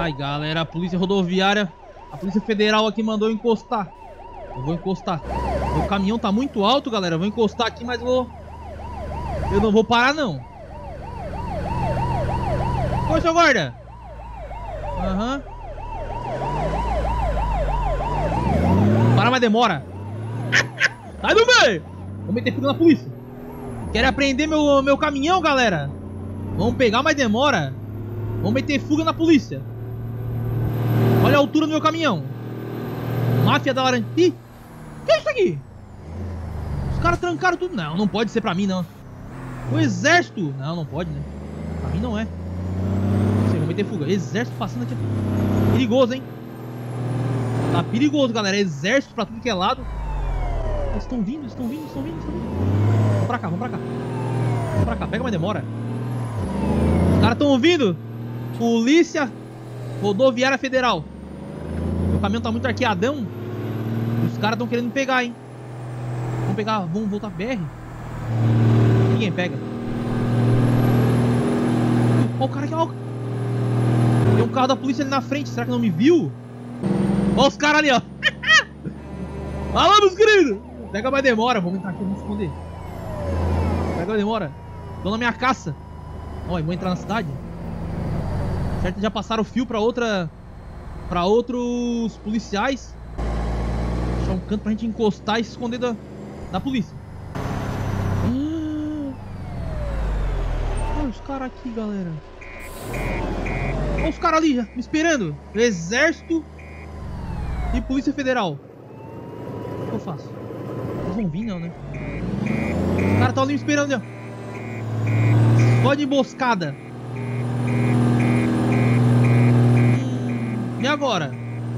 Ai, galera, a polícia rodoviária, a polícia federal aqui mandou eu encostar. Eu vou encostar. O caminhão tá muito alto, galera. Eu vou encostar aqui, mas eu não vou parar, não. Oi, seu guarda. Aham. Para, mas demora. Sai do meio. Vou meter fuga na polícia. Querem apreender meu caminhão, galera? Vamos pegar, mas demora. Vamos meter fuga na polícia. Olha a altura do meu caminhão. Máfia da laranja. Ih, que é isso aqui? Os caras trancaram tudo. Não, não pode ser pra mim, não. O exército. Não, não pode, né? Pra mim não é. Vou meter fuga. Exército passando aqui. Perigoso, hein? Tá perigoso, galera. Exército pra tudo que é lado. Eles estão vindo, estão vindo, estão vindo, estão vindo. Vamos pra cá, vamos pra cá. Vamos pra cá, pega, mas demora. Os caras estão vindo. Polícia Rodoviária Federal. O caminhão tá muito arqueadão. Os caras estão querendo me pegar, hein? Vamos pegar, vamos voltar BR. Ninguém pega. Ó o cara aqui, ó. Tem um carro da polícia ali na frente. Será que não me viu? Ó os caras ali, ó. Fala, meus queridos. Pega, mas demora. Vamos entrar aqui, vamos esconder. Pega, mas demora. Tô na minha caça. Ó, vou entrar na cidade. Certo, já passaram o fio pra outra... Pra outros policiais. Deixar um canto pra gente encostar e se esconder da polícia. Olha os caras aqui, galera. Olha os caras ali já, me esperando. Exército e Polícia Federal. O que eu faço? Eles vão vir, não, né? Os caras estão ali me esperando, ó. Só de emboscada. E agora?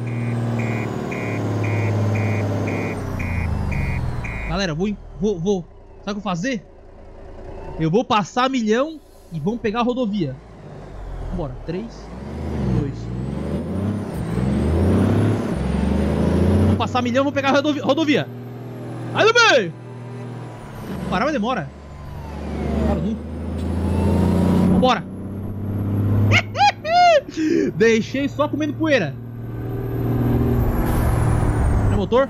Galera, vou. Sabe o que eu vou fazer? Eu vou passar milhão e vamos pegar a rodovia. Vambora. 3, 2. Vamos passar milhão, vamos pegar a rodovia. Aí do meio! Parar, mas demora. Para nunca. Vambora. Deixei só comendo poeira. Tem motor?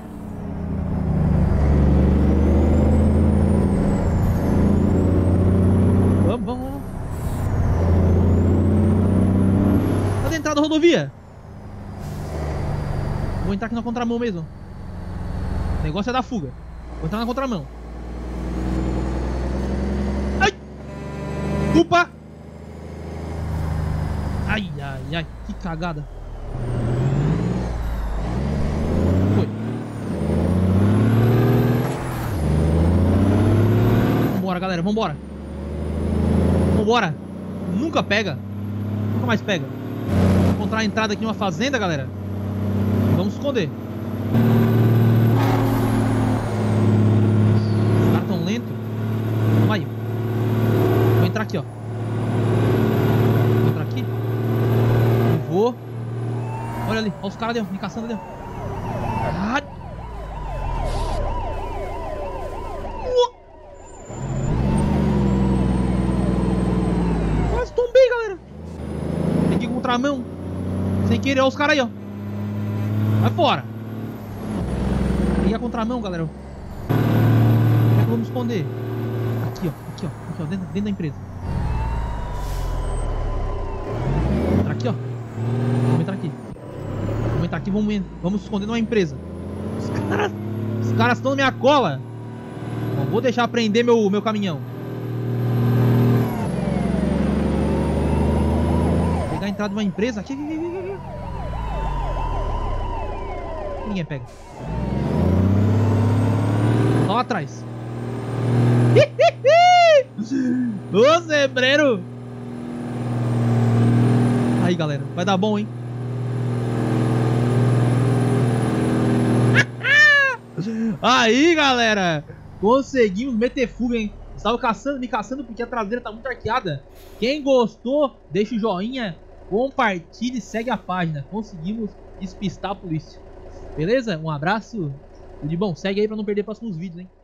Vamos. Cadê a entrada da rodovia? Vou entrar aqui na contramão mesmo. O negócio é dar fuga. Vou entrar na contramão. Ai! Culpa! Ai, que cagada. Foi. Vambora, galera, vambora. Vambora. Nunca pega. Nunca mais pega. Vou encontrar a entrada aqui numa fazenda, galera. Vamos esconder. Os caras tão lentos. Calma aí. Vou entrar aqui, ó. Vou entrar aqui. Vou. Olha ali. Olha os caras ali, ó. Me caçando ali, ó. Quase tombei, galera. Peguei contramão. Sem querer, olha os caras aí, ó. Vai fora. Peguei a contramão, galera. Como é que eu vou me esconder? Aqui, ó. Dentro da empresa. Vou entrar aqui, ó. Vamos entrar aqui. Vamos se esconder numa empresa. Os caras estão na minha cola. Não vou deixar prender meu caminhão. Vou pegar a entrada de uma empresa. Aqui. Ninguém pega. Só lá atrás. Ô, zebreiro. Aí, galera. Vai dar bom, hein? Aí, galera. Conseguimos meter fuga, hein? Estava me caçando porque a traseira tá muito arqueada. Quem gostou, deixa o joinha, compartilhe e segue a página. Conseguimos despistar a polícia. Beleza? Um abraço. Tudo de bom. Segue aí pra não perder próximos vídeos, hein?